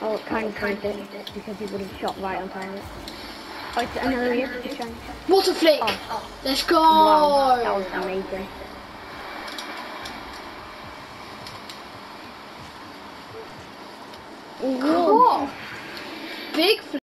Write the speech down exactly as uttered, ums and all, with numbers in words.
Oh, it kind of saved it because he would have shot right on target. Oh, it's another hit. What a flick! Oh. Let's go! Wow, that was amazing. Cool. Big flick.